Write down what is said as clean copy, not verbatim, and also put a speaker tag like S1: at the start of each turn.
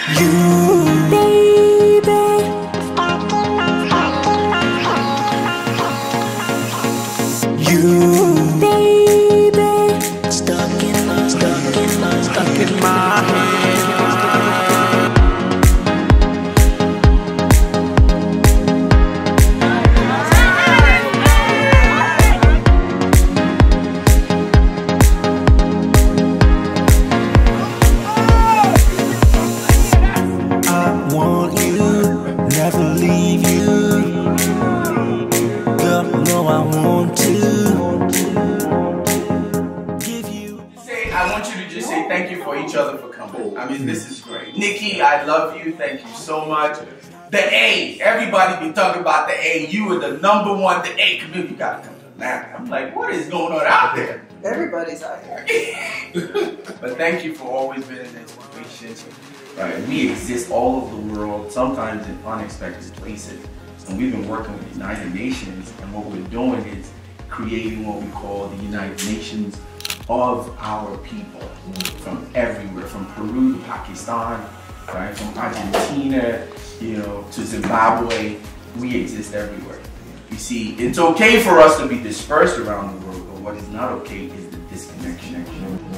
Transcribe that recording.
S1: You, baby. You, baby. Stuck in my head. I want you, never leave you. Girl, no, I want to give you.
S2: I want you to just say thank you for each other for coming. I mean, this is great. Nikki, I love you. Thank you so much. The A. Everybody be talking about the A. You were the #1. The A community. You gotta come to Atlanta. I'm like, what is going on out there?
S3: Everybody's out here.
S2: But thank you for always being an inspiration. Right, we exist all over the world, sometimes in unexpected places. And we've been working with the United Nations, and what we're doing is creating what we call the United Nations of our people, from everywhere, from Peru to Pakistan, right, from Argentina, to Zimbabwe. We exist everywhere. You see, it's okay for us to be dispersed around the world, but what is not okay is the disconnection.